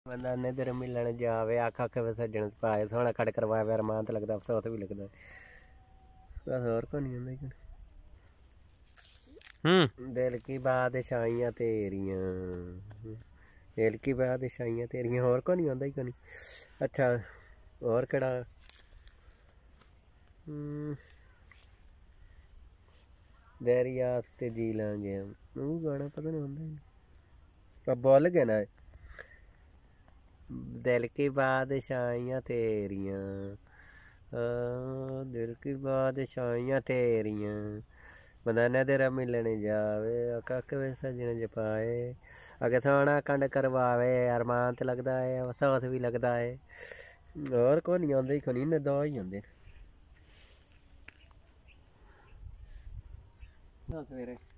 बंदा निधर मिलन जावे आख आख सज्जन पाए सोहना कट करवाए अरमान तो लगता अफसोस भी लगता बस और को नहीं दिल की बादशाहियां तेरियां दिल की बादशाहियां तेरियां और को नहीं आंदा ही को नहीं अच्छा और केड़ा दरिया ते जी लांगे हम गाना पता नहीं आंदा अब बोल गए ना दिल की बादशाहियां तेरियां दिल की बादशाहियां तेरियां बंदा नदर मिलने जावे कख वे सजन जपाए अगे सोना कंड करवावे अरमान तो लगता है अफसोस भी लगता है और को नहीं आंदे को नहीं दो ही आंदे सवेरे